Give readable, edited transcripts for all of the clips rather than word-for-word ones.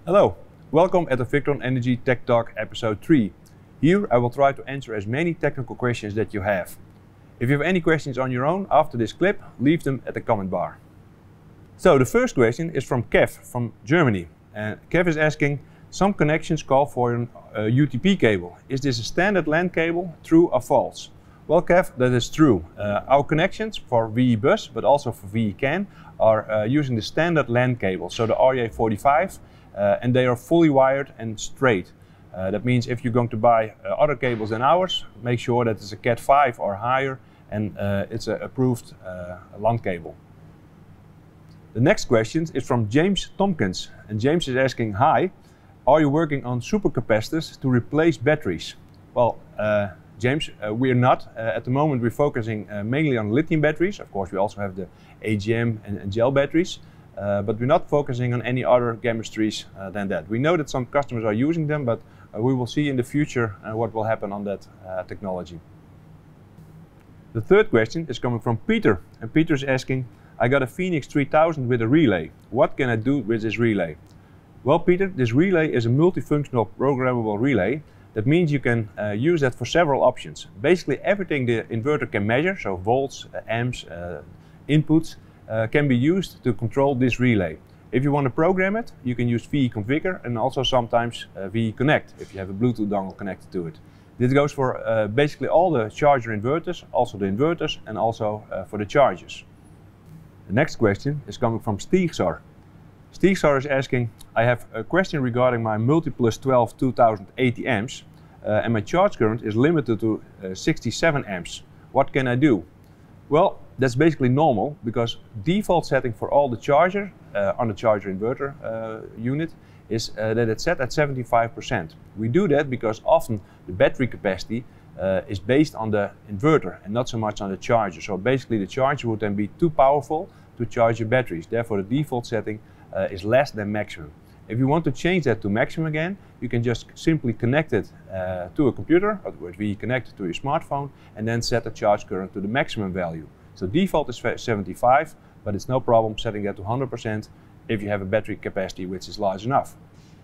Hello, welcome at the Victron Energy Tech Talk episode 3. Here I will try to answer as many technical questions that you have. If you have any questions on your own after this clip, leave them at the comment bar. So the first question is from Kev from Germany. And Kev is asking, some connections call for an UTP cable. Is this a standard LAN cable, true or false? Well Kev, that is true. Our connections for VE bus, but also for VE CAN, are using the standard LAN cable, so the RJ45, and they are fully wired and straight. That means if you're going to buy other cables than ours, make sure that it's a Cat 5 or higher and it's an approved LAN cable. The next question is from James Tompkins, and James is asking, hi, are you working on supercapacitors to replace batteries? Well, James, we're not. At the moment we're focusing mainly on lithium batteries. Of course we also have the AGM and gel batteries, but we're not focusing on any other chemistries than that. We know that some customers are using them, but we will see in the future what will happen on that technology. The third question is coming from Peter, and Peter is asking, I got a Phoenix 3000 with a relay. What can I do with this relay? Well Peter, this relay is a multifunctional programmable relay. That means you can use that for several options. Basically everything the inverter can measure, so volts, amps, inputs, can be used to control this relay. If you want to program it, you can use VE Configure and also sometimes VE Connect if you have a Bluetooth dongle connected to it. This goes for basically all the charger inverters, also the inverters, and also for the chargers. The next question is coming from Stigsar. Stigsar is asking, I have a question regarding my MultiPlus 12 2080 amps and my charge current is limited to 67 amps. What can I do? Well, that's basically normal because default setting for all the charger on the charger inverter unit is that it's set at 75%. We do that because often the battery capacity is based on the inverter and not so much on the charger. So basically the charger would then be too powerful to charge your batteries. Therefore the default setting is less than maximum. If you want to change that to maximum again, you can just simply connect it to a computer, or we connect it to your smartphone, and then set the charge current to the maximum value. So default is 75, but it's no problem setting that to 100% if you have a battery capacity which is large enough.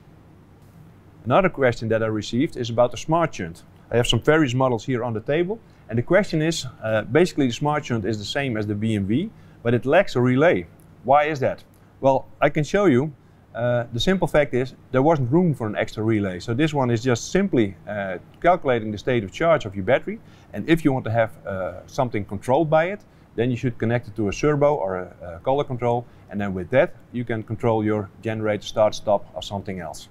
Another question that I received is about the SmartShunt. I have some various models here on the table, and the question is, basically the SmartShunt is the same as the BMW, but it lacks a relay. Why is that? Well, I can show you. The simple fact is there wasn't room for an extra relay. So this one is just simply calculating the state of charge of your battery. And if you want to have something controlled by it, then you should connect it to a servo or a color control. And then with that, you can control your generator start, stop or something else.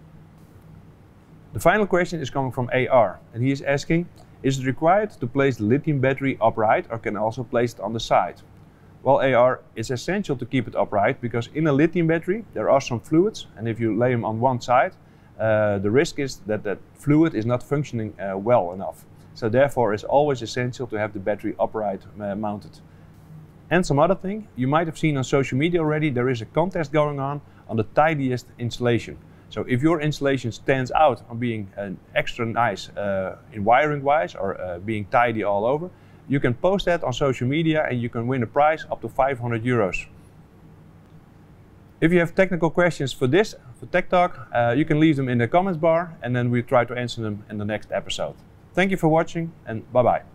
The final question is coming from AR. And he is asking, is it required to place the lithium battery upright or can I also place it on the side? Well, AR, it's essential to keep it upright because in a lithium battery there are some fluids, and if you lay them on one side, the risk is that that fluid is not functioning well enough. So therefore it's always essential to have the battery upright mounted. And some other thing, you might have seen on social media already, there is a contest going on the tidiest installation. So if your installation stands out on being extra nice in wiring wise or being tidy all over, you can post that on social media and you can win a prize up to 500 euros. If you have technical questions for this, for Tech Talk, you can leave them in the comments bar and then we try to answer them in the next episode. Thank you for watching and bye bye.